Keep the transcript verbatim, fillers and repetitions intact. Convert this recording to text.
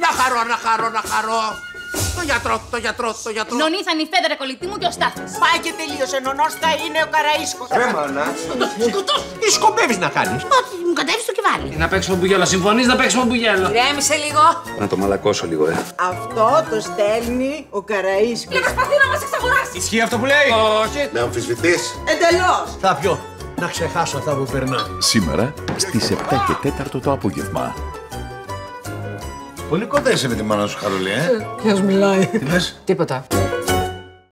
Να χαρώ, να χαρώ, να χαρώ. Το γιατρό, το γιατρό, το γιατρό. Νονή θα είναι η Φέδρα κολλητή μου και ο Στάθης. Πάει και τελείωσε. Νονός θα είναι ο Καραΐσκος. Ρε μάνα. Τι σκοπεύεις να κάνεις? Ότι μου κατέβει το κεφάλι. Να παίξουμε μπουγέλο. Συμφωνείς να παίξουμε μπουγέλο? Ηρέμησε λίγο. Να το μαλακώσω λίγο, ε. Αυτό το στέλνει ο Καραΐσκος. Και προσπαθεί να μας εξαγοράσει. Ισχύει αυτό που λέει? Όχι. Με αμφισβητείς? Εντελώς. Θα πιω. Να ξεχάσω αυτά που περνά. Σήμερα στις επτά και τέταρτο το απόγευμα. Πολύ κοντά είσαι με τη μάνα σου, Χαρούλη, ε. Ποιος μιλάει? Τι λες? Τίποτα.